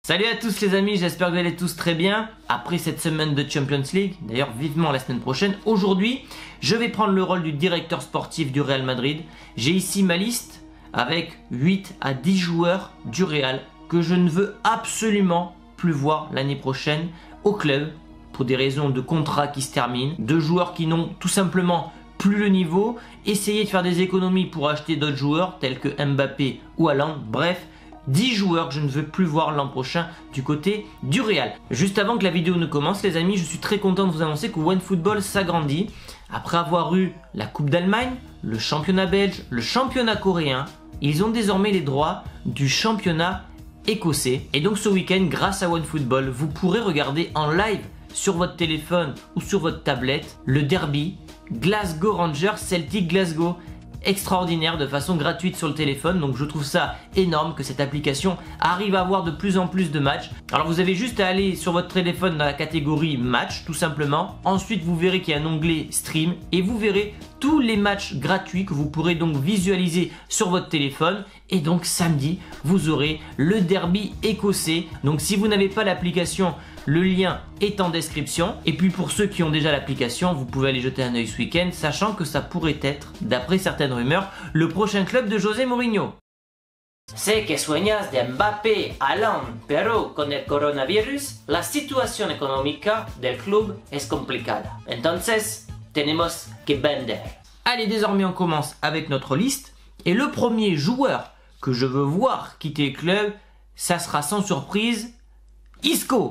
Salut à tous les amis, j'espère que vous allez tous très bien. Après cette semaine de Champions League, d'ailleurs vivement la semaine prochaine, aujourd'hui je vais prendre le rôle du directeur sportif du Real Madrid. J'ai ici ma liste avec 8 à 10 joueurs du Real que je ne veux absolument plus voir l'année prochaine au club pour des raisons de contrat qui se terminent, de joueurs qui n'ont tout simplement plus le niveau, essayer de faire des économies pour acheter d'autres joueurs tels que Mbappé ou Haaland, bref, 10 joueurs que je ne veux plus voir l'an prochain du côté du Real. Juste avant que la vidéo ne commence les amis, je suis très content de vous annoncer que OneFootball s'agrandit. Après avoir eu la Coupe d'Allemagne, le championnat belge, le championnat coréen, ils ont désormais les droits du championnat écossais. Et donc ce week-end, grâce à OneFootball, vous pourrez regarder en live sur votre téléphone ou sur votre tablette le derby Glasgow Rangers Celtic Glasgow. Extraordinaire, de façon gratuite sur le téléphone, donc je trouve ça énorme que cette application arrive à avoir de plus en plus de matchs. Alors vous avez juste à aller sur votre téléphone dans la catégorie match tout simplement, ensuite vous verrez qu'il y a un onglet stream et vous verrez tous les matchs gratuits que vous pourrez donc visualiser sur votre téléphone. Et donc samedi vous aurez le derby écossais, donc si vous n'avez pas l'application, le lien est en description. Et puis pour ceux qui ont déjà l'application, vous pouvez aller jeter un œil ce week-end, sachant que ça pourrait être, d'après certaines rumeurs, le prochain club de José Mourinho. Sé que sueñas de Mbappé, Haaland, pero con el coronavirus, la situación económica del club es complicada. Entonces, tenemos que vender. Allez, désormais on commence avec notre liste. Et le premier joueur que je veux voir quitter le club, ça sera sans surprise, Isco.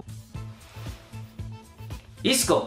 Isco,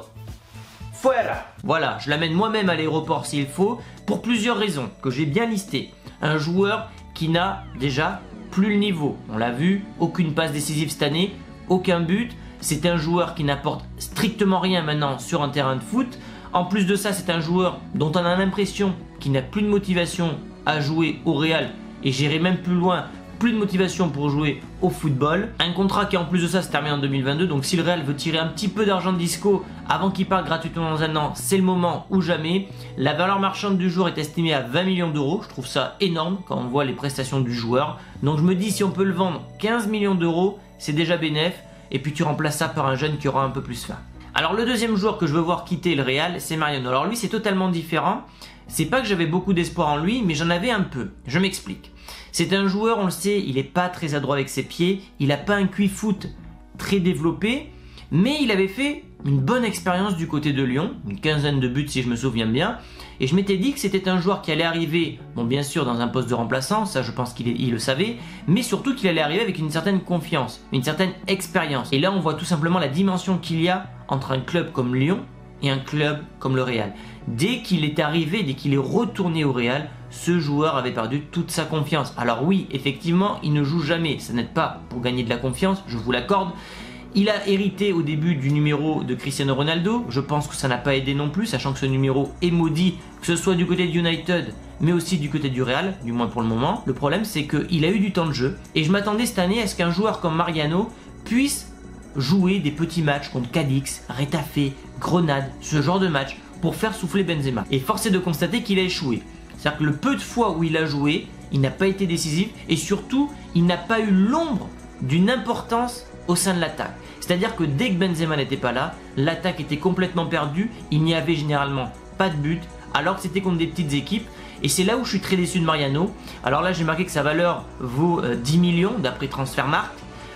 fuera. Voilà, je l'amène moi-même à l'aéroport s'il faut, pour plusieurs raisons que j'ai bien listées. Un joueur qui n'a déjà plus le niveau. On l'a vu, aucune passe décisive cette année, aucun but. C'est un joueur qui n'apporte strictement rien maintenant sur un terrain de foot. En plus de ça, c'est un joueur dont on a l'impression qu'il n'a plus de motivation à jouer au Real. Et j'irai même plus loin, plus de motivation pour jouer au football. Un contrat qui en plus de ça se termine en 2022, donc si le Real veut tirer un petit peu d'argent de Isco avant qu'il parte gratuitement dans un an, c'est le moment ou jamais. La valeur marchande du joueur est estimée à 20 millions d'euros, je trouve ça énorme quand on voit les prestations du joueur. Donc je me dis si on peut le vendre 15 millions d'euros, c'est déjà bénéf, et puis tu remplaces ça par un jeune qui aura un peu plus faim. Alors le deuxième joueur que je veux voir quitter le Real, c'est Mariano. Alors lui c'est totalement différent, c'est pas que j'avais beaucoup d'espoir en lui, mais j'en avais un peu, je m'explique. C'est un joueur, on le sait, il n'est pas très adroit avec ses pieds, il n'a pas un QI foot très développé, mais il avait fait une bonne expérience du côté de Lyon, une quinzaine de buts si je me souviens bien, et je m'étais dit que c'était un joueur qui allait arriver, bon bien sûr dans un poste de remplaçant, ça je pense qu'il le savait, mais surtout qu'il allait arriver avec une certaine confiance, une certaine expérience. Et là on voit tout simplement la dimension qu'il y a entre un club comme Lyon et un club comme le Real. Dès qu'il est arrivé, dès qu'il est retourné au Real, ce joueur avait perdu toute sa confiance. Alors oui, effectivement, il ne joue jamais, ça n'aide pas pour gagner de la confiance, je vous l'accorde. Il a hérité au début du numéro de Cristiano Ronaldo, je pense que ça n'a pas aidé non plus, sachant que ce numéro est maudit, que ce soit du côté de United, mais aussi du côté du Real, du moins pour le moment. Le problème c'est qu'il a eu du temps de jeu, et je m'attendais cette année à ce qu'un joueur comme Mariano puisse jouer des petits matchs contre Cadix, Retafe, Grenade, ce genre de match, pour faire souffler Benzema. Et force est de constater qu'il a échoué. C'est-à-dire que le peu de fois où il a joué, il n'a pas été décisif et surtout, il n'a pas eu l'ombre d'une importance au sein de l'attaque. C'est-à-dire que dès que Benzema n'était pas là, l'attaque était complètement perdue, il n'y avait généralement pas de but, alors que c'était contre des petites équipes. Et c'est là où je suis très déçu de Mariano. Alors là, j'ai marqué que sa valeur vaut 10 millions d'après Transfermarkt.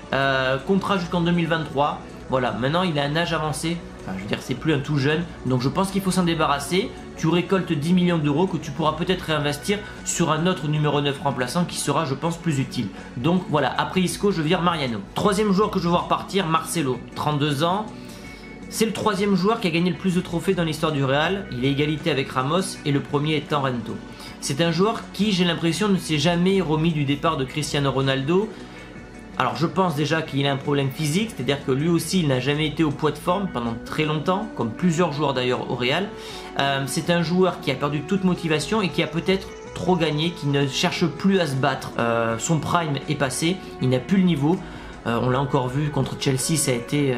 Contrat jusqu'en 2023. Voilà, maintenant il a un âge avancé. Enfin, je veux dire, c'est plus un tout jeune, donc je pense qu'il faut s'en débarrasser. Tu récoltes 10 millions d'euros que tu pourras peut-être réinvestir sur un autre numéro 9 remplaçant qui sera, je pense, plus utile. Donc voilà, après Isco, je vire Mariano. Troisième joueur que je veux voir partir, Marcelo, 32 ans. C'est le troisième joueur qui a gagné le plus de trophées dans l'histoire du Real. Il est égalité avec Ramos et le premier étant Rento. C'est un joueur qui, j'ai l'impression, ne s'est jamais remis du départ de Cristiano Ronaldo. Alors je pense déjà qu'il a un problème physique, c'est-à-dire que lui aussi il n'a jamais été au poids de forme pendant très longtemps, comme plusieurs joueurs d'ailleurs au Real. C'est un joueur qui a perdu toute motivation et qui a peut-être trop gagné, qui ne cherche plus à se battre. Son prime est passé, il n'a plus le niveau. On l'a encore vu contre Chelsea, ça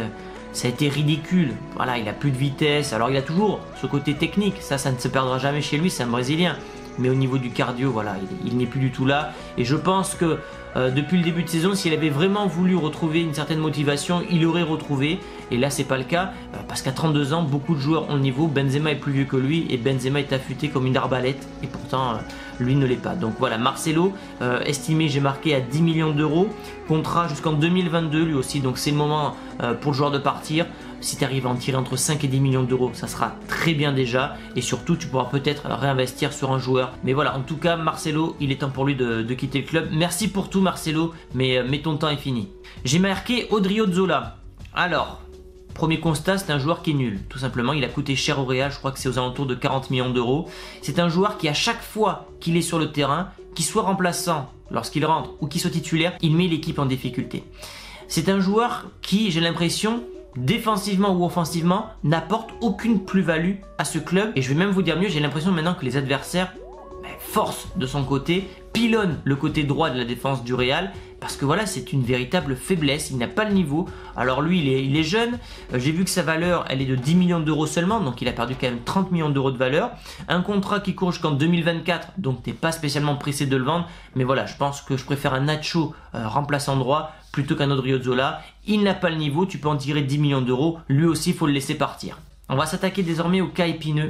a été ridicule. Voilà, il a plus de vitesse, alors il a toujours ce côté technique, ça ne se perdra jamais chez lui, c'est un Brésilien. mais au niveau du cardio, voilà, il n'est plus du tout là. Et je pense que depuis le début de saison, s'il avait vraiment voulu retrouver une certaine motivation, il aurait retrouvé. Et là, c'est pas le cas, parce qu'à 32 ans, beaucoup de joueurs ont le niveau. Benzema est plus vieux que lui, et Benzema est affûté comme une arbalète, et pourtant, lui ne l'est pas. Donc voilà, Marcelo, estimé, j'ai marqué à 10 millions d'euros, contrat jusqu'en 2022 lui aussi, donc c'est le moment pour le joueur de partir. Si tu arrives à en tirer entre 5 et 10 millions d'euros, ça sera très bien déjà. Et surtout, tu pourras peut-être réinvestir sur un joueur. Mais voilà, en tout cas, Marcelo, il est temps pour lui de quitter le club. Merci pour tout, Marcelo, mais ton temps est fini. J'ai marqué Odriozola. Alors, premier constat, c'est un joueur qui est nul. Tout simplement, il a coûté cher au Real. Je crois que c'est aux alentours de 40 millions d'euros. C'est un joueur qui, à chaque fois qu'il est sur le terrain, qu'il soit remplaçant lorsqu'il rentre ou qu'il soit titulaire, il met l'équipe en difficulté. C'est un joueur qui, j'ai l'impression, défensivement ou offensivement, n'apporte aucune plus-value à ce club. Et je vais même vous dire mieux, j'ai l'impression maintenant que les adversaires forcent de son côté, pilonnent le côté droit de la défense du Real, parce que voilà, c'est une véritable faiblesse, il n'a pas le niveau. Alors lui, il est jeune, j'ai vu que sa valeur, elle est de 10 millions d'euros seulement, donc il a perdu quand même 30 millions d'euros de valeur. Un contrat qui court jusqu'en 2024, donc t'es pas spécialement pressé de le vendre, mais voilà, je pense que je préfère un Nacho remplaçant droit plutôt qu'un Odriozola. Il n'a pas le niveau, tu peux en tirer 10 millions d'euros, lui aussi, il faut le laisser partir. On va s'attaquer désormais au cas épineux.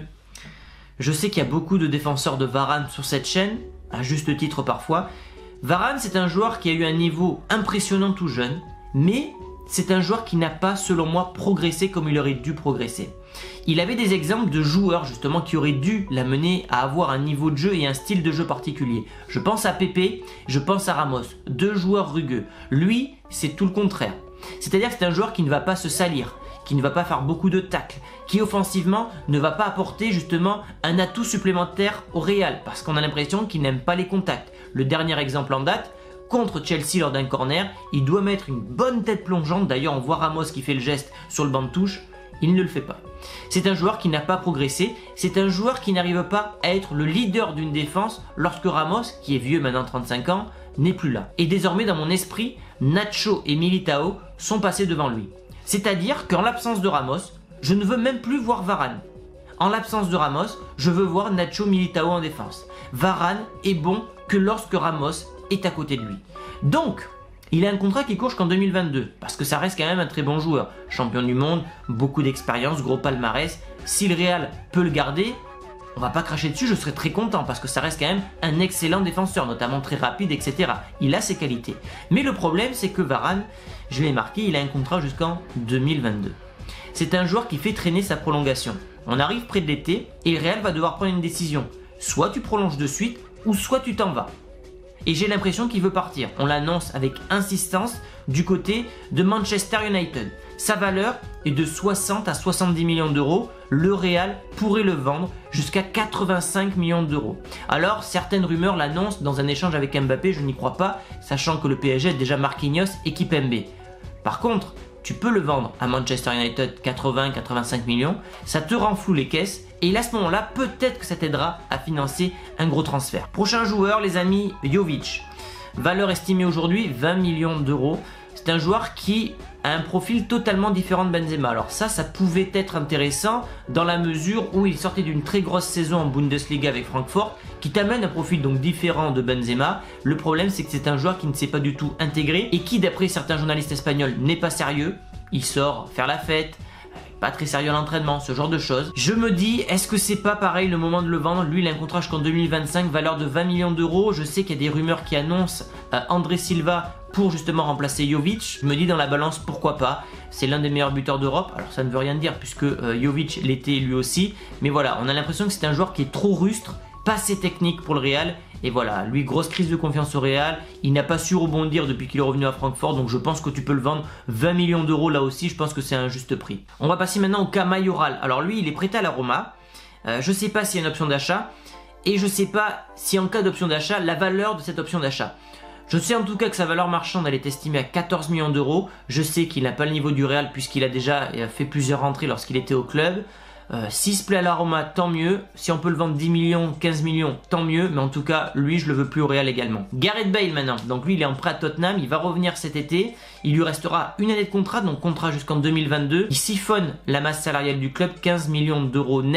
Je sais qu'il y a beaucoup de défenseurs de Varane sur cette chaîne, à juste titre parfois. Varane, c'est un joueur qui a eu un niveau impressionnant tout jeune, mais c'est un joueur qui n'a pas, selon moi, progressé comme il aurait dû progresser. Il avait des exemples de joueurs justement qui auraient dû l'amener à avoir un niveau de jeu et un style de jeu particulier. Je pense à Pepe, je pense à Ramos, deux joueurs rugueux. Lui, c'est tout le contraire. C'est-à-dire que c'est un joueur qui ne va pas se salir, qui ne va pas faire beaucoup de tacles, qui offensivement ne va pas apporter justement un atout supplémentaire au Real, parce qu'on a l'impression qu'il n'aime pas les contacts. Le dernier exemple en date, contre Chelsea lors d'un corner, il doit mettre une bonne tête plongeante, d'ailleurs on voit Ramos qui fait le geste sur le banc de touche, il ne le fait pas. C'est un joueur qui n'a pas progressé, c'est un joueur qui n'arrive pas à être le leader d'une défense lorsque Ramos, qui est vieux maintenant 35 ans, n'est plus là. Et désormais dans mon esprit, Nacho et Militao sont passés devant lui. C'est-à-dire qu'en l'absence de Ramos, je ne veux même plus voir Varane. En l'absence de Ramos, je veux voir Nacho Militao en défense. Varane est bon que lorsque Ramos est à côté de lui. Donc, il a un contrat qui court jusqu'en 2022, parce que ça reste quand même un très bon joueur. Champion du monde, beaucoup d'expérience, gros palmarès. Si le Real peut le garder, on va pas cracher dessus, je serais très content, parce que ça reste quand même un excellent défenseur, notamment très rapide, etc. Il a ses qualités. Mais le problème, c'est que Varane, je l'ai marqué, il a un contrat jusqu'en 2022. C'est un joueur qui fait traîner sa prolongation. On arrive près de l'été, et le Real va devoir prendre une décision. Soit tu prolonges de suite, ou soit tu t'en vas. Et j'ai l'impression qu'il veut partir. On l'annonce avec insistance du côté de Manchester United. Sa valeur est de 60 à 70 millions d'euros. Le Real pourrait le vendre jusqu'à 85 millions d'euros. Alors, certaines rumeurs l'annoncent dans un échange avec Mbappé, je n'y crois pas, sachant que le PSG est déjà Marquinhos et Kimpembe. Par contre, tu peux le vendre à Manchester United 80-85 millions, ça te rend flou les caisses, et à ce moment-là, peut-être que ça t'aidera à financer un gros transfert. Prochain joueur, les amis, Jovic. Valeur estimée aujourd'hui 20 millions d'euros. C'est un joueur qui a un profil totalement différent de Benzema. Alors ça pouvait être intéressant dans la mesure où il sortait d'une très grosse saison en Bundesliga avec Francfort, qui t'amène un profil donc différent de Benzema. Le problème, c'est que c'est un joueur qui ne s'est pas du tout intégré et qui, d'après certains journalistes espagnols, n'est pas sérieux. Il sort faire la fête, pas très sérieux à l'entraînement, ce genre de choses. Je me dis, est-ce que c'est pas pareil le moment de le vendre? Lui, il a un contrat jusqu'en 2025, valeur de 20 millions d'euros. Je sais qu'il y a des rumeurs qui annoncent André Silva pour justement remplacer Jovic. Je me dis dans la balance, pourquoi pas? C'est l'un des meilleurs buteurs d'Europe. Alors ça ne veut rien dire puisque Jovic l'était lui aussi. Mais voilà, on a l'impression que c'est un joueur qui est trop rustre, pas assez technique pour le Real. Et voilà, lui, grosse crise de confiance au Real. Il n'a pas su rebondir depuis qu'il est revenu à Francfort. Donc je pense que tu peux le vendre 20 millions d'euros là aussi. Je pense que c'est un juste prix. On va passer maintenant au cas Mayoral. Alors lui, il est prêté à la Roma. Je ne sais pas s'il y a une option d'achat. Et je ne sais pas si en cas d'option d'achat, la valeur de cette option d'achat. Je sais en tout cas que sa valeur marchande elle est estimée à 14 millions d'euros. Je sais qu'il n'a pas le niveau du Real puisqu'il a déjà fait plusieurs rentrées lorsqu'il était au club. S'il se plaît à la Roma, tant mieux. Si on peut le vendre 10 millions, 15 millions, tant mieux. Mais en tout cas, lui, je le veux plus au Real également. Gareth Bale maintenant. Donc lui, il est en prêt à Tottenham. Il va revenir cet été. Il lui restera une année de contrat, donc contrat jusqu'en 2022. Il siphonne la masse salariale du club, 15 millions d'euros net.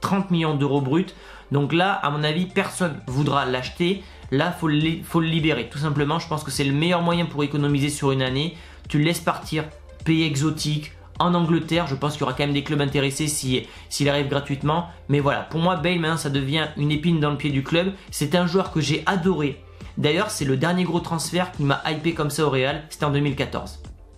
30 millions d'euros bruts. Donc là, à mon avis, personne voudra l'acheter. Là, faut le libérer. Tout simplement, je pense que c'est le meilleur moyen pour économiser sur une année. Tu le laisses partir, pays exotique, en Angleterre. Je pense qu'il y aura quand même des clubs intéressés s'il arrive gratuitement. Mais voilà, pour moi, Bale, maintenant, ça devient une épine dans le pied du club. C'est un joueur que j'ai adoré. D'ailleurs, c'est le dernier gros transfert qui m'a hypé comme ça au Real. C'était en 2014.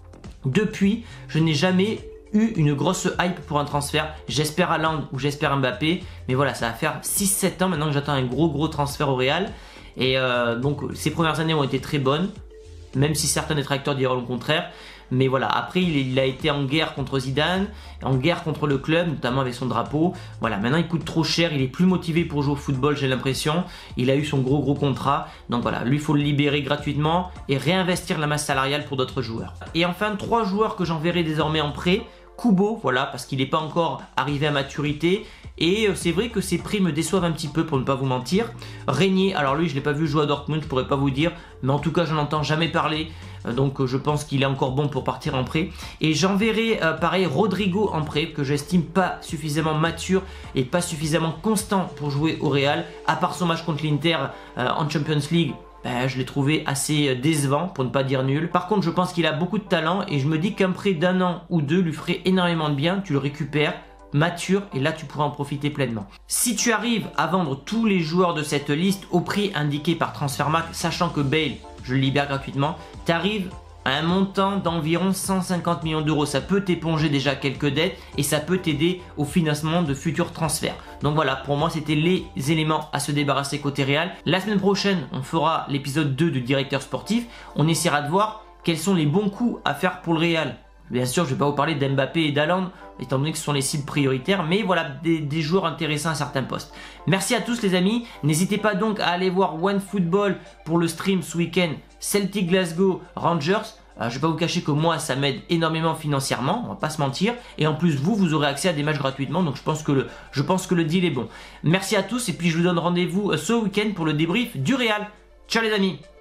Depuis, je n'ai jamais eu une grosse hype pour un transfert. J'espère Haaland ou j'espère Mbappé. Mais voilà, ça va faire 6-7 ans maintenant que j'attends un gros transfert au Real. Et donc, ces premières années ont été très bonnes. Même si certains détracteurs diront le contraire. Mais voilà, après il a été en guerre contre Zidane, en guerre contre le club, notamment avec son drapeau. Voilà, maintenant il coûte trop cher, il est plus motivé pour jouer au football, j'ai l'impression. Il a eu son gros contrat, donc voilà, lui il faut le libérer gratuitement et réinvestir la masse salariale pour d'autres joueurs. Et enfin, 3 joueurs que j'enverrai désormais en prêt. Kubo, voilà, parce qu'il n'est pas encore arrivé à maturité. Et c'est vrai que ses prix me déçoivent un petit peu pour ne pas vous mentir. Régnier, alors lui je ne l'ai pas vu jouer à Dortmund, je pourrais pas vous dire. Mais en tout cas je n'en entends jamais parler. Donc je pense qu'il est encore bon pour partir en prêt. Et j'enverrai pareil Rodrigo en prêt, que j'estime pas suffisamment mature et pas suffisamment constant pour jouer au Real. À part son match contre l'Inter en Champions League. Je l'ai trouvé assez décevant pour ne pas dire nul. Par contre je pense qu'il a beaucoup de talent et je me dis qu'un prêt d'1 an ou 2 lui ferait énormément de bien. Tu le récupères, mature et là tu pourras en profiter pleinement. Si tu arrives à vendre tous les joueurs de cette liste au prix indiqué par Transfermarkt, sachant que Bale, je le libère gratuitement, tu arrives à un montant d'environ 150 millions d'euros. Ça peut t'éponger déjà quelques dettes et ça peut t'aider au financement de futurs transferts. Donc voilà, pour moi c'était les éléments à se débarrasser côté Real. La semaine prochaine, on fera l'épisode 2 du directeur sportif. On essaiera de voir quels sont les bons coups à faire pour le Real. Bien sûr, je ne vais pas vous parler d'Mbappé et d'Haaland, étant donné que ce sont les cibles prioritaires, mais voilà, des joueurs intéressants à certains postes. Merci à tous les amis, n'hésitez pas donc à aller voir OneFootball pour le stream ce week-end, Celtic Glasgow Rangers. Je ne vais pas vous cacher que moi, ça m'aide énormément financièrement, on va pas se mentir, et en plus vous aurez accès à des matchs gratuitement, donc je pense que le deal est bon. Merci à tous, et puis je vous donne rendez-vous ce week-end pour le débrief du Real. Ciao les amis!